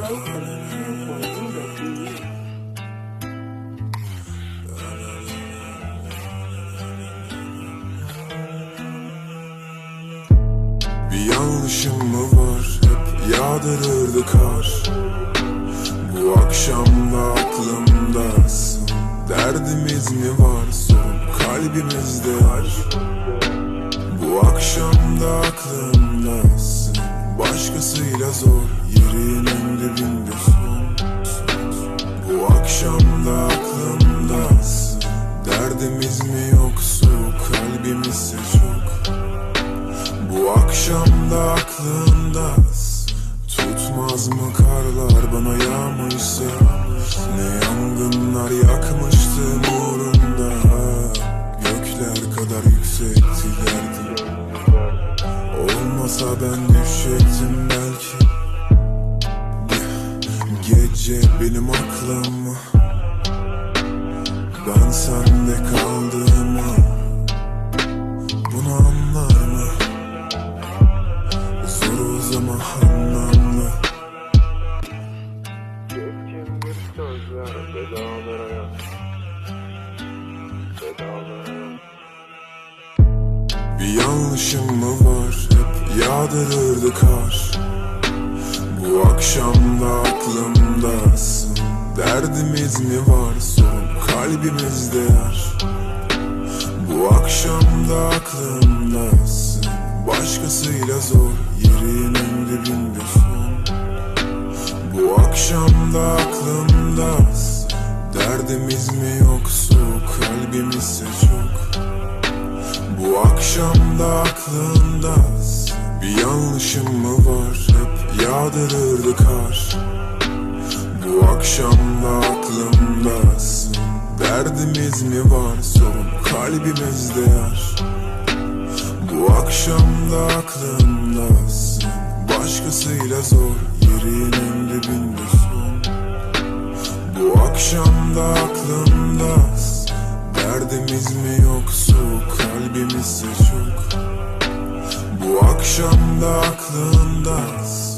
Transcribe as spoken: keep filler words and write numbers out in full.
Bir yanlışım mı var, hep yağdırırdı kar. Bu akşam da aklımdasın. Derdimiz mi var, sorun kalbimizde var. Bu akşam da aklımdasın. Başkasıyla zor, yerinin dibinde son. Bu akşam da aklımdasın. Derdimiz mi yoksa kalbimizse çok. Bu akşam da aklımdasın. Tutmaz mı karlar bana yağmışsa? Ne yangınlar yakmıştım uğrunda. Gökler kadar yüksekti derdim. Olmasa ben düşecektim belki. Gece benim aklım, ben sende kaldığımı. Bunu anlar mı? Zor ama anlamlı. Keskindir sözler, vedalar hayat, vedalar hayat. Bir yanlışım mı var, hep yağdırırdı kar. Bu akşam da aklımdasın. Derdimiz mi var, sorun kalbimizde yar. Bu akşam da aklımdasın. Başkasıyla zor, yerinin dibinde son. Bu akşam da aklımdasın. Derdimiz mi yoksa kalbimizse çok. Bu akşam da aklımdasın. Bir yanlışım mı var, hep yağdırırdı kar. Bu akşam da aklımdasın. Derdimiz mi var, sorun kalbimizde yar. Bu akşam da aklımdasın. Başkasıyla zor, yerinin dibinde son. Bu akşam da aklımdasın. Derdimiz mi yoksa kalbimizse çok. Bu akşam da aklımdasın.